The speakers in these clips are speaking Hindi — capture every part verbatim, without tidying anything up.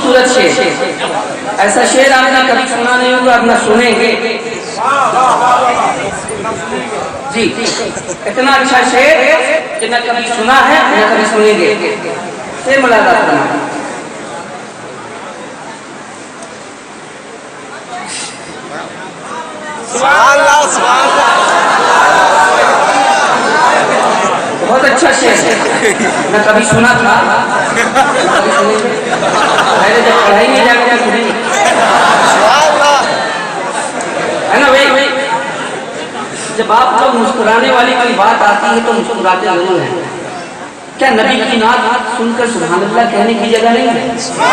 खूबसूरत शेर, ऐसा शेर आपने कभी सुना नहीं होगा, आप ना सुनेंगे जी। इतना अच्छा शेर कि न कभी सुना है न कभी सुनेंगे। शेर मुलाकात करना। बहुत अच्छा शेर है, न कभी सुना था, कभी सुनेंगे। पहले जब पढ़ाई में जाकर सुनेंगे, है ना भाई। जब आप लोग मुस्कुराने वाली कोई बात आती है तो मुस्कुराते जरूर हैं। क्या नबी की नात सुनकर सुभान अल्लाह कहने की जगह नहीं है?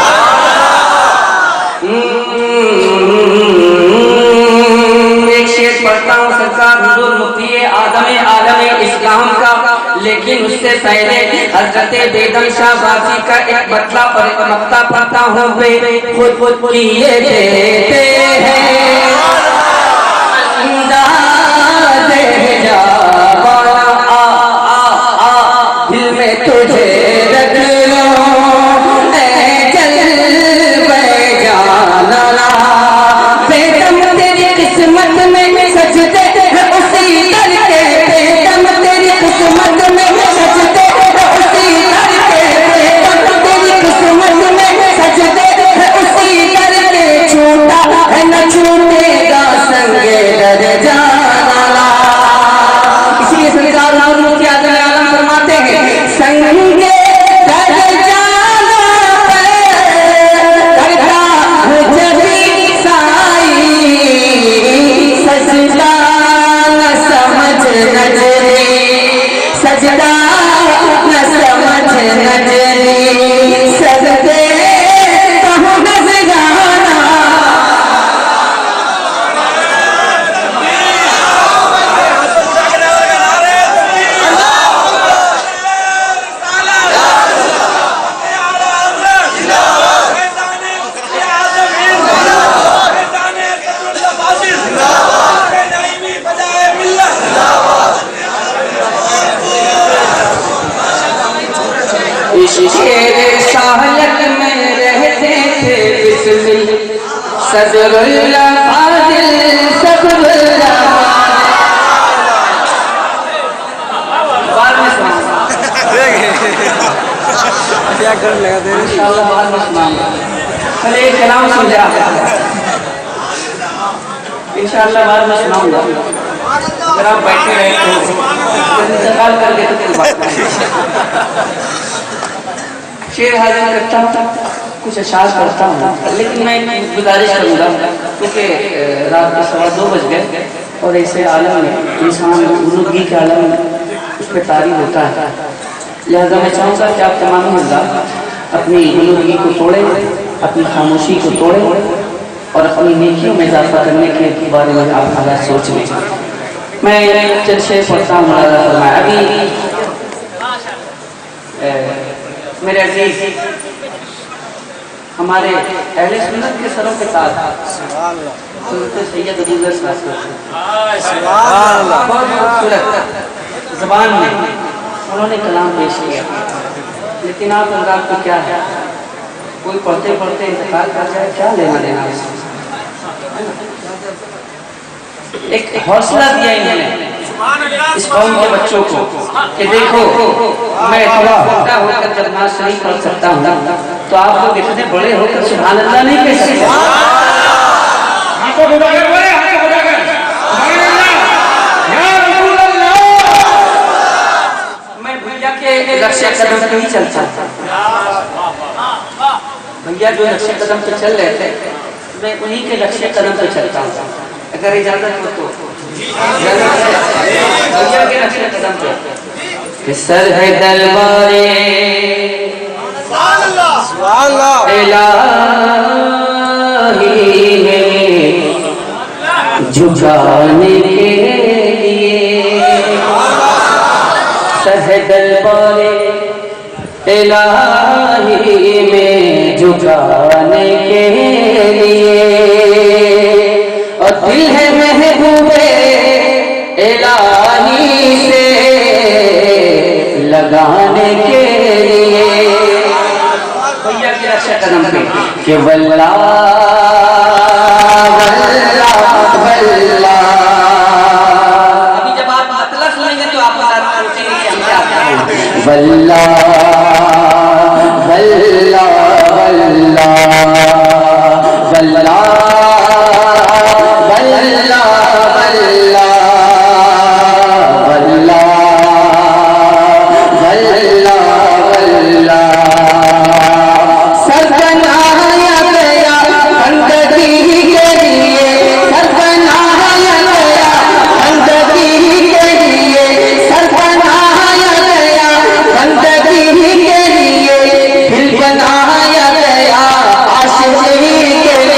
एक शेर पढ़ता हूँ सरकार हुजूर मुफ्ती आदम आलम इस्लाम का, लेकिन उससे पहले हजरत बेगम शाह बाजी का एक बतला और एक मक्ता पढ़ता हूँ। वे खुद खुद किए देते हैं तुझे रख लो चल जाना, बेदम तेरी किस्मत में सजदे उसी दर के, बेदम तेरी किस्मत में सजदे उसी दर के, बेदम तेरी किस्मत में सजदे उसी दर के, छूटा है न छूटेगा संगे दर जाना। इसलिए सरकार मुफ्ती आदम आलम फरमाते हैं संगे दर जाना करता हूँ जबी साई, सजदा न समझ नजरी, सजदा न समझ नजरी, सजदे कहूँ नजराना। शेर साहलक में रहते थे बिस्मिल सदरुल्लाह फादिल सबरुल्लाह। बाद में सुनाऊंगा, क्या कर लगा दे इंशाल्लाह बाद में सुनाऊंगा। कल एक कलाम समझा इंशाल्लाह बाद में सुनाऊंगा। अगर आप बैठे रहे तो इंतकाल कर देते तो बात करेंगे। शेर हाजिर करता हूँ, कुछ अशार करता हूँ, लेकिन मैं गुजारिश करूँगा क्योंकि रात के सवा दो बज गए और ऐसे आलम में इंसान गुनूगी के आलम में उस पर तारीफ होता है। लिहाजा मैं चाहूँगा कि आप तमाम हज़रात अपनी गुनूगी को तोड़ें, अपनी खामोशी को तोड़ें और अपनी नेकियों में इजाफा करने के बारे में आप हालात सोच लें। मैं चंद शेर पढ़ता हूँ। अभी मेरे अजीज हमारे अहले सुन्नत के सरों के ताज सुन्नत सैयद अबूज़र साहब बहुत खूबसूरत ज़बान में उन्होंने कलाम पेश किया, लेकिन आप हज़रात को क्या है, कोई पढ़ते पढ़ते इंतकाल कर जाए, क्या लेना देना इसमें। एक हौसला दिया इन्होंने इस कौम के बच्चों को कि देखो मैं थोड़ा छोटा होकर जब नाज़ शरीफ पढ़ सकता हूँ तो आप लोग इतने बड़े होकर सुभान अल्लाह नहीं कह सकते। मैं भैया के लक्ष्य कदम पे ही चलता था, भैया जो लक्ष्य कदम पे चल रहे थे मैं उन्हीं के लक्ष्य कदम पे चलता हूँ। अगर इजाजत हो तो भैया के लक्ष्य कदम पे सर है दरबारे इलाही में झुकाने के लिए, सर है दरबारे इलाही में झुकाने के लिए, और दिल है महबूबे इलाही से लगाने के लिए। भैया की रक्षा कदम पे कि वल्ला वल्ला वल्ला। अभी जब आप मतलब सुनेंगे तो आप सोचेंगे कि हम क्या करें। वल्ला वल्ला वल्ला वल्ला वल्ला वल्ला वल्ला वल्ला वल्ला। सर बनाया गया बंदगी के लिए, सर बनाया गया बंदगी के लिए, सर बनाया गया बंदगी के लिए, दिल बनाया गया आशिकी के लिए।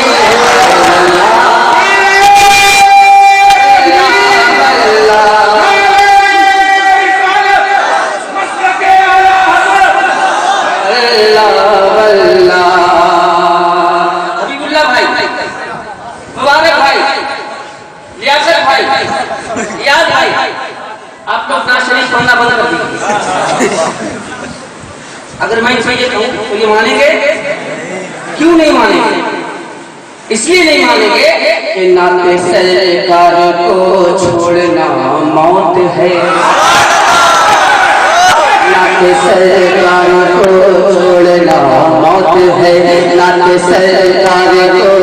आप लोग ना शरीफ पढ़ना बंद कर दीजिए। अगर मैं इसे ये कहूं तो ये मानेंगे? क्यों नहीं मानेंगे? इसलिए नहीं मानेंगे कि नाते सरकार को छोड़ना मौत है, नाते सरकार को छोड़ना मौत है, नाते सरकार को